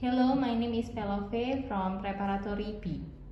Hello, my name is Pelove from Preparatory B.